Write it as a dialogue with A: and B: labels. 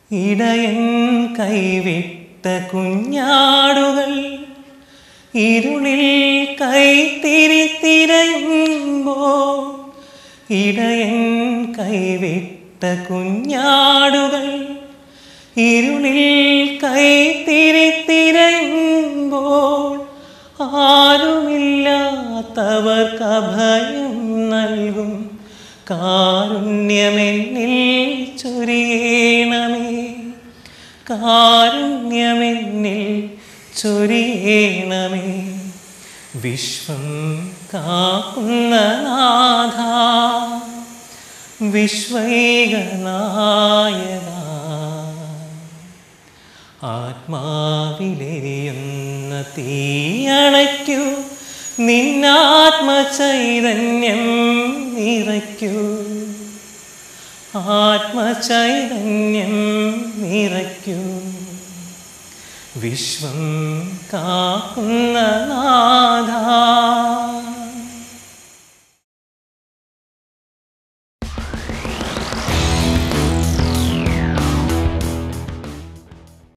A: ഇടയൻ കൈവിട്ട കുഞ്ഞാടുകൾ ഇരുളിൽ കൈത്തിരി തിരയുമ്പോൾ, ഇടയൻ കൈവിട്ട കുഞ്ഞാടുകൾ ഇരുളിൽ കൈത്തിരി തിരയുമ്പോൾ, ആരുമില്ലാത്തവർക്ക് അഭയം നൽകും കാരുണ്യമെന്നിൽ ചൊരിയണമേ, കാരുണ്യമെന്നിൽ ചൊരിയണമേ. വിശ്വം കാക്കുന്ന നാഥ, വിശ്വൈകനായക, ആത്മാവിലെരിയുന്ന തീയണയ്ക്കൂ, നിന്നാത്മചൈതന്യം നിറയ്ക്കൂ, ആത്മചൈതന്യം നിറയ്ക്കൂ. വിശ്വം കാക്കുന്ന നാഥ,